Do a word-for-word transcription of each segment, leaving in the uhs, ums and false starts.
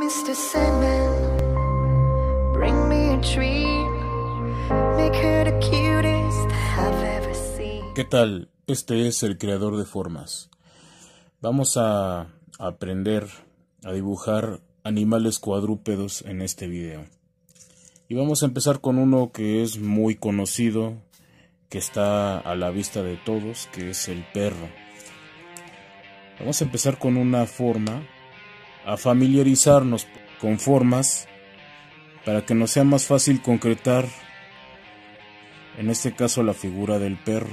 mister Sandman, bring me a dream, make her the cutest I've ever seen. ¿Qué tal? Este es el creador de formas. Vamos a aprender a dibujar animales cuadrúpedos en este video. Y vamos a empezar con uno que es muy conocido, que está a la vista de todos, que es el perro. Vamos a empezar con una forma, a familiarizarnos con formas para que nos sea más fácil concretar, en este caso, la figura del perro.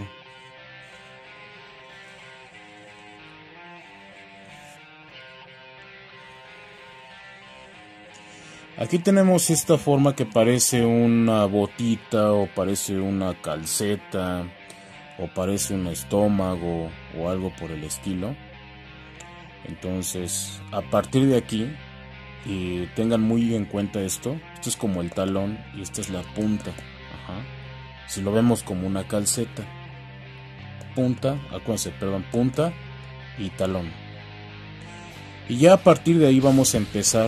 Aquí tenemos esta forma que parece una botita, o parece una calceta, o parece un estómago, o algo por el estilo. Entonces, a partir de aquí, y tengan muy en cuenta esto, esto es como el talón y esta es la punta. Ajá. Si lo vemos como una calceta, punta, acuérdense, perdón, punta y talón. Y ya a partir de ahí vamos a empezar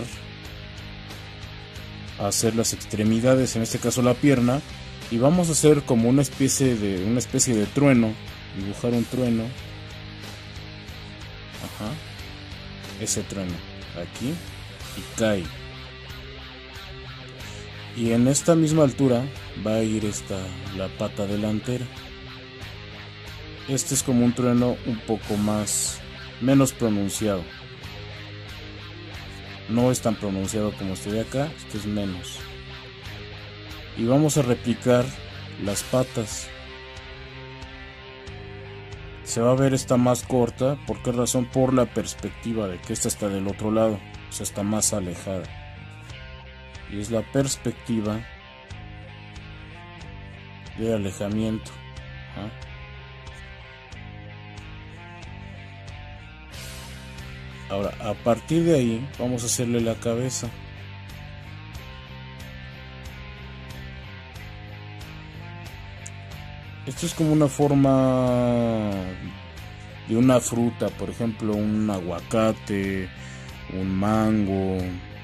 a hacer las extremidades, en este caso la pierna, y vamos a hacer como una especie de una especie de trueno, dibujar un trueno. Ajá. Ese trueno aquí y cae, y en esta misma altura va a ir esta la pata delantera. Este es como un trueno un poco más menos pronunciado, no es tan pronunciado como este de acá, este es menos. Y vamos a replicar las patas. Se va a ver esta más corta. ¿Por qué razón? Por la perspectiva de que esta está del otro lado, o sea, está más alejada. Y es la perspectiva de alejamiento. ¿Ah? Ahora, a partir de ahí, vamos a hacerle la cabeza. Esto es como una forma de una fruta, por ejemplo, un aguacate, un mango,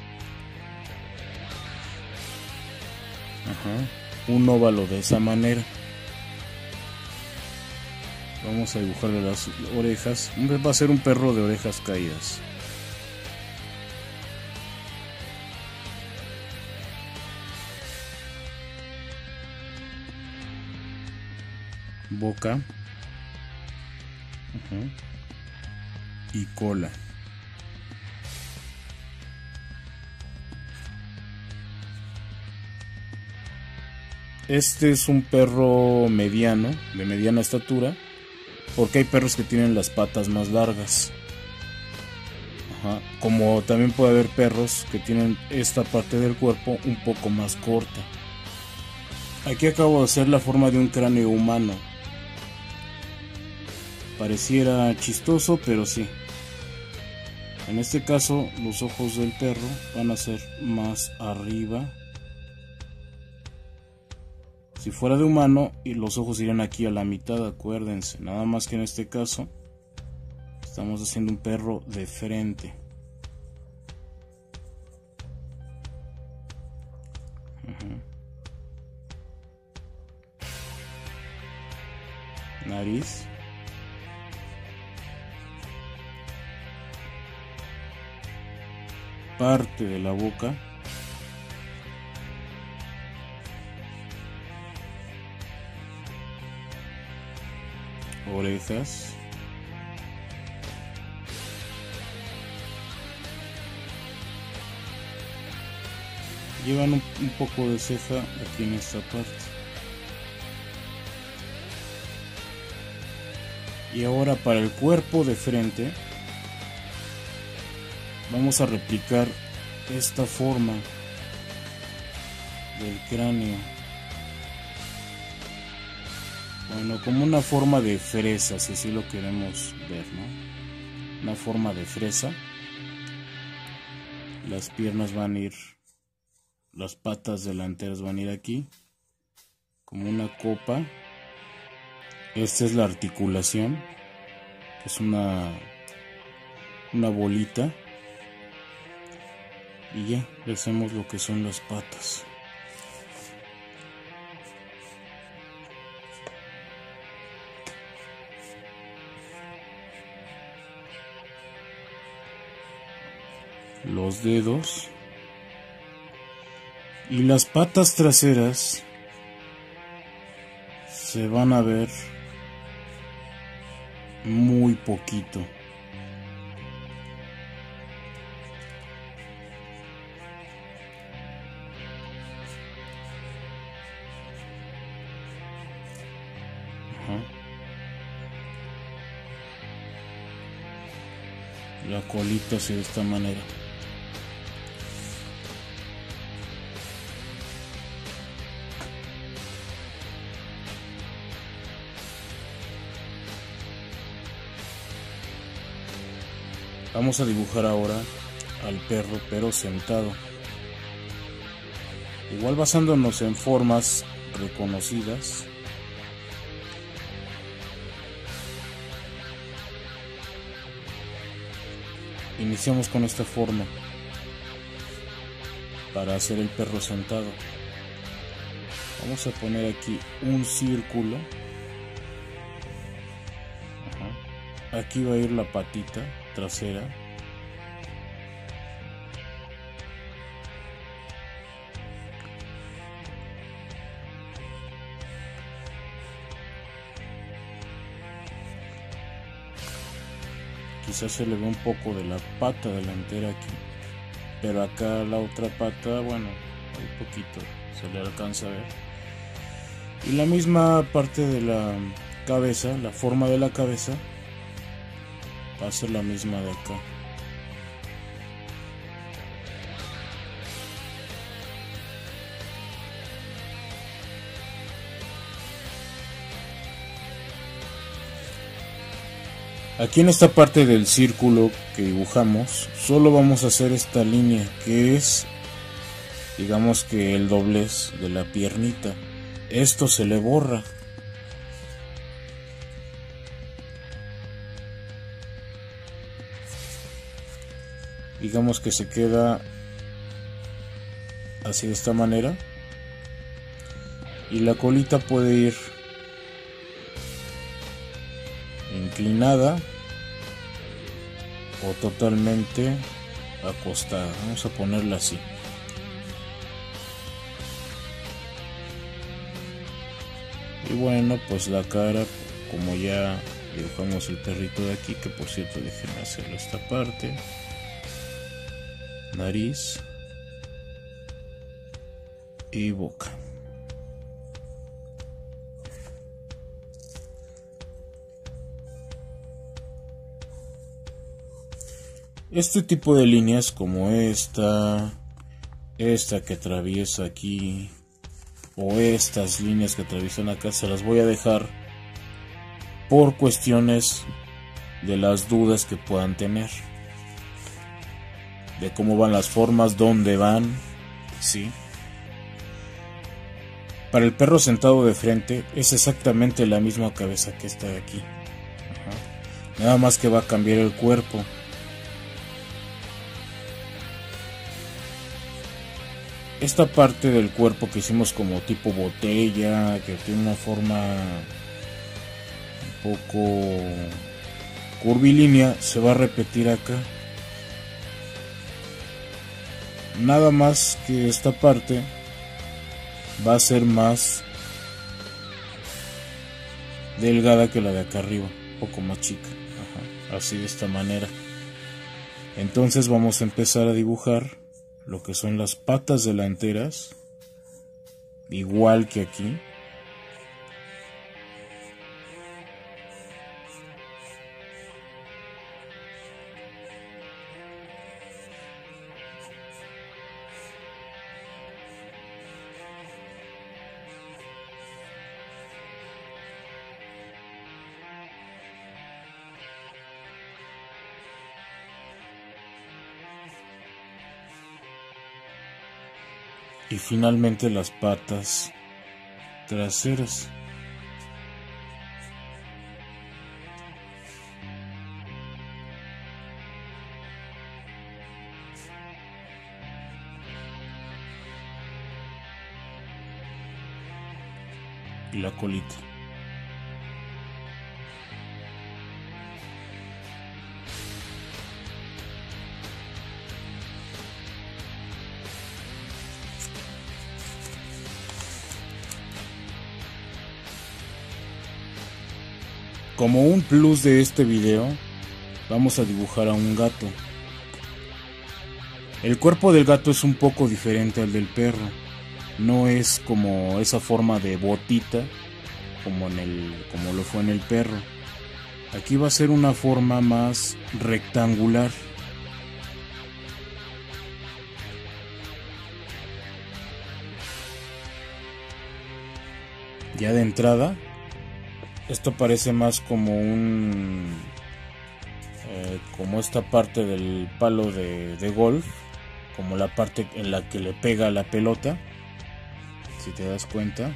ajá, un óvalo de esa manera. Vamos a dibujarle las orejas. Va a ser un perro de orejas caídas. Boca, uh-huh, y cola. Este es un perro mediano, de mediana estatura, porque hay perros que tienen las patas más largas. Ajá. Como también puede haber perros que tienen esta parte del cuerpo un poco más corta. Aquí acabo de hacer la forma de un cráneo humano. Pareciera chistoso, pero sí. En este caso, los ojos del perro van a ser más arriba. Si fuera de humano, y los ojos irían aquí a la mitad, acuérdense. Nada más que en este caso, estamos haciendo un perro de frente. Uh-huh. Nariz. Parte de la boca. Orejas. Llevan un, un poco de ceja aquí en esta parte. Y ahora para el cuerpo de frente vamos a replicar esta forma del cráneo. Bueno, como una forma de fresa, si así lo queremos ver, ¿no? Una forma de fresa. Las piernas van a ir, las patas delanteras van a ir aquí, como una copa. Esta es la articulación, que es una, una bolita. y ya le hacemos lo que son las patas. Los dedos y las patas traseras se van a ver muy poquito. Ajá. La colita así de esta manera. Vamos a dibujar ahora al perro, pero sentado. Igual basándonos en formas reconocidas. Iniciamos con esta forma para hacer el perro sentado. Vamos a poner aquí un círculo. Ajá. Aquí va a ir la patita trasera. Quizás se le ve un poco de la pata delantera aquí, pero acá la otra pata, bueno, un poquito se le alcanza a ver. Y la misma parte de la cabeza, la forma de la cabeza va a ser la misma de acá. Aquí en esta parte del círculo que dibujamos, solo vamos a hacer esta línea que es, digamos que el doblez de la piernita. Esto se le borra. Digamos que se queda así de esta manera. Y la colita puede ir inclinada o totalmente acostada. Vamos a ponerla así. Y bueno, pues la cara, como ya dibujamos el perrito de aquí, que por cierto déjenme hacerlo esta parte. Nariz y boca. Este tipo de líneas como esta, esta que atraviesa aquí, o estas líneas que atraviesan acá, se las voy a dejar por cuestiones de las dudas que puedan tener, de cómo van las formas, dónde van, ¿sí? Para el perro sentado de frente es exactamente la misma cabeza que esta de aquí. Ajá. Nada más que va a cambiar el cuerpo. Esta parte del cuerpo que hicimos como tipo botella, que tiene una forma un poco curvilínea, se va a repetir acá. Nada más que esta parte va a ser más delgada que la de acá arriba, un poco más chica. Ajá, así de esta manera. Entonces vamos a empezar a dibujar lo que son las patas delanteras, igual que aquí. Y finalmente las patas traseras. y la colita. Como un plus de este video, vamos a dibujar a un gato. El cuerpo del gato es un poco diferente al del perro. No es como esa forma de botita como, en el, como lo fue en el perro. Aquí va a ser una forma más rectangular. Ya de entrada, esto parece más como un eh, como esta parte del palo de, de golf, como la parte en la que le pega la pelota, si te das cuenta.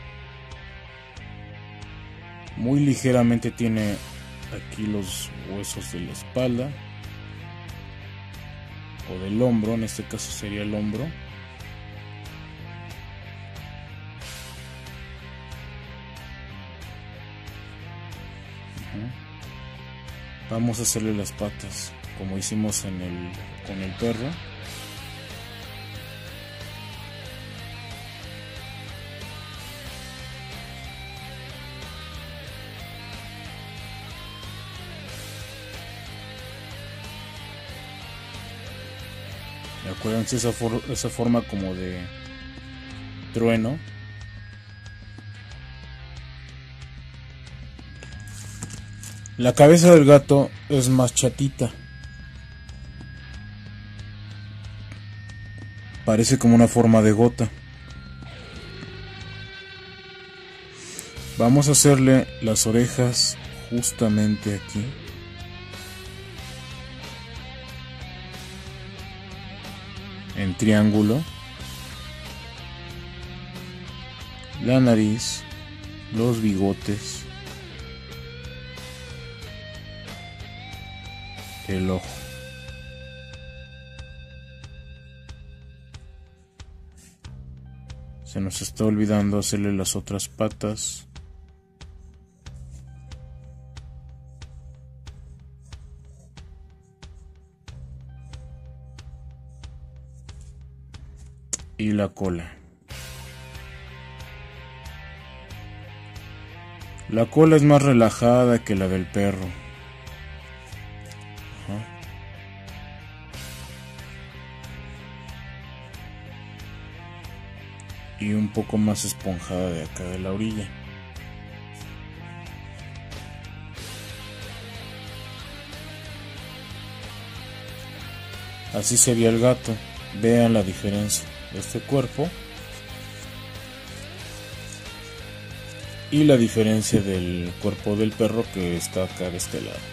Muy ligeramente tiene aquí los huesos de la espalda o del hombro, en este caso sería el hombro. Vamos a hacerle las patas como hicimos en el, con el perro. Acuérdense esa, for esa forma como de trueno. La cabeza del gato es más chatita. Parece como una forma de gota. Vamos a hacerle las orejas justamente aquí. En triángulo. La nariz. Los bigotes. El ojo. Se nos está olvidando hacerle las otras patas. Y la cola. La cola es más relajada que la del perro. Ajá. Y un poco más esponjada de acá de la orilla. Así sería el gato. Vean la diferencia de este cuerpo y la diferencia del cuerpo del perro que está acá de este lado.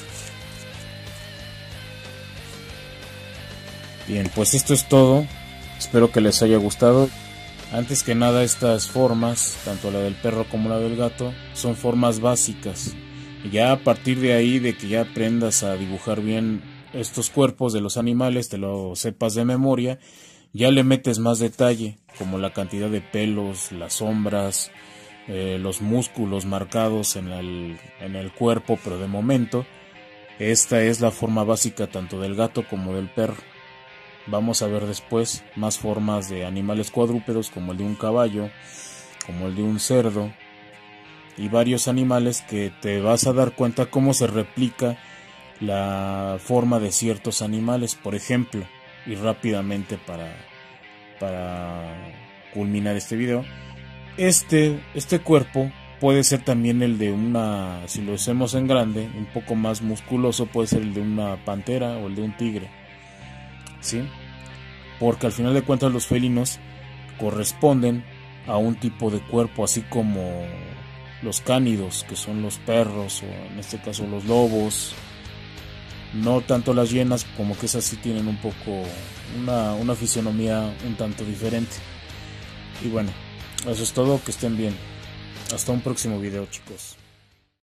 Bien, pues esto es todo. Espero que les haya gustado. Antes que nada, estas formas, tanto la del perro como la del gato, son formas básicas. Y ya a partir de ahí, de que ya aprendas a dibujar bien estos cuerpos de los animales, te lo sepas de memoria, ya le metes más detalle, como la cantidad de pelos, las sombras, eh, los músculos marcados en el, en el cuerpo, pero de momento, esta es la forma básica tanto del gato como del perro. Vamos a ver después más formas de animales cuadrúpedos, como el de un caballo, como el de un cerdo, y varios animales que te vas a dar cuenta cómo se replica la forma de ciertos animales. Por ejemplo, y rápidamente para, para culminar este video, este, este cuerpo puede ser también el de una, si lo hacemos en grande, un poco más musculoso, puede ser el de una pantera o el de un tigre, ¿sí? Porque al final de cuentas los felinos corresponden a un tipo de cuerpo, así como los cánidos, que son los perros, o en este caso los lobos. No tanto las hienas, como que esas sí tienen un poco una, una fisionomía un tanto diferente. Y bueno, eso es todo, que estén bien. Hasta un próximo video, chicos.